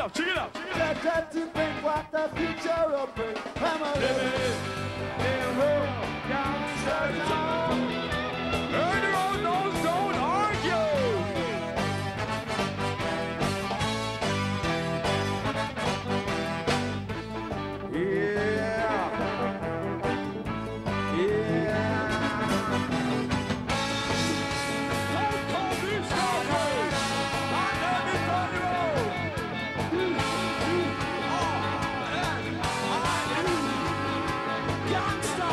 out, check it out. Got time to think what the future will bring. I'm a living in real gangster town. Early on those don't argue. Yeah. Yeah. Don't call me Scarface. I love you from the road. Gangsta.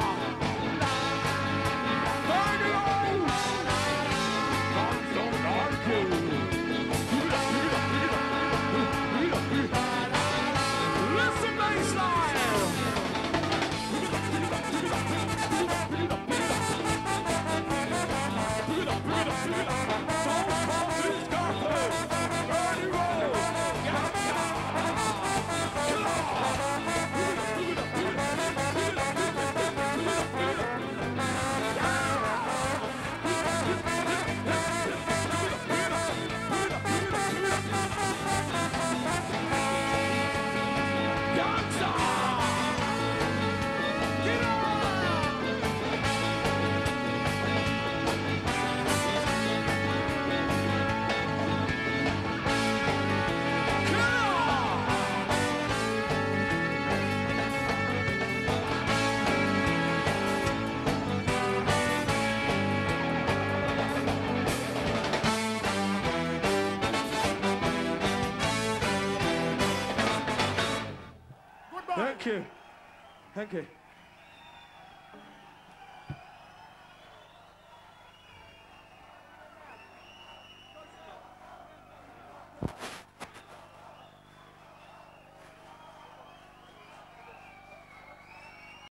Burn it all. Don't argue. Listen, baseline. Thank you. Thank you.